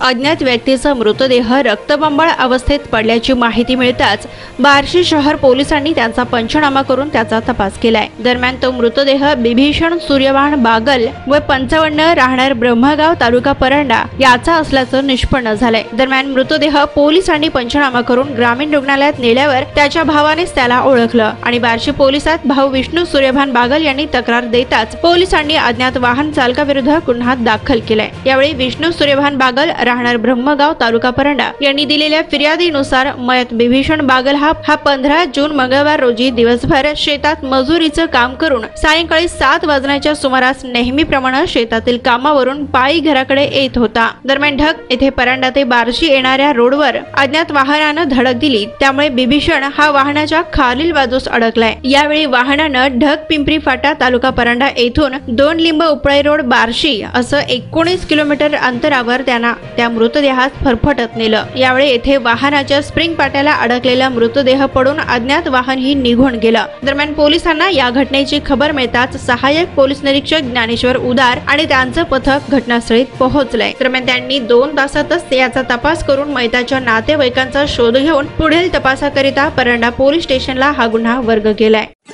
अज्ञात व्यक्तीचा मृतदेह रक्तबंबाळ अवस्थेत पडल्याची माहिती मिळताच बार्शी शहर पोलिसांनी त्यांचा पंचनामा करून त्याचा तपास केलाय। दरम्यान तो मृतदेह बिभीषण सूर्यवान बागल व 55 राहणार ब्रह्मगाव तालुका परंडा याचा असल्याचं निष्पन्न झालंय। दरम्यान मृतदेह पोलिसांनी पंचनामा करून ग्रामीण रुग्णालयात नेल्यावर त्याच्या भावानेच त्याला ओळखलं आणि बार्शी पोलिसात भाऊ विष्णू सूर्यवान बागल यांनी तक्रार देताच पोलिसांनी अज्ञात वाहन चालकाविरुद्ध गुन्हा दाखल केलाय। यावेळी विष्णू सूर्यवान बागल राहणार ब्रह्मगाव तालुका परंडा यांनी दिलेल्या फिर्यादीनुसार मयत बिभीषण बागल हा 15 जून मंगळवार रोजी दिवसभर शेतात मजुरीचं काम करून सायंकाळी 7 वाजण्याच्या सुमारास नेहमीप्रमाणे शेतातील कामावरून पायी घराकडे येत होता। दरम्यान ढग येथे परंडा ते बार्शी येणाऱ्या रोडवर अज्ञात वाहनानं धडक दिली, त्यामुळे बिभीषण हा वाहनाच्या खालील बाजूस अडकलाय। यावेळी वाहनानं ढग पिंपरी फाटा तालुका परंडा येथून 2 लिंब उपळई रोड बार्शी असं 19 किलोमीटर अंतरावर त्यांना त्या मृतदेहास फरफटत नेलं। यावेळी येथे वाहनाच्या स्प्रिंग पाट्याला अडकलेला मृतदेह पडून अज्ञात वाहन ही निघून गेलं। दरम्यान पोलिसांना या घटनेची खबर मिळताच सहाय्यक पोलीस निरीक्षक ज्ञानेश्वर उदार आणि त्यांचं पथक घटनास्थळी पोहोचलंय। दरम्यान त्यांनी 2 तासातच याचा तपास करून मयताच्या नातेवाईकांचा शोध घेऊन पुढील तपासाकरिता परंडा पोलीस स्टेशनला हा गुन्हा वर्ग केलाय।